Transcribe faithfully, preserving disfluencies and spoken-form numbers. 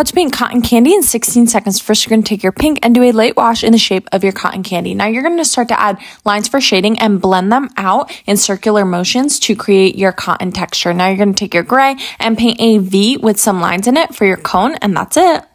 How to paint cotton candy in sixteen seconds. First, you're going to take your pink and do a light wash in the shape of your cotton candy. Now you're going to start to add lines for shading and blend them out in circular motions to create your cotton texture. Now you're going to take your gray and paint a V with some lines in it for your cone, and that's it.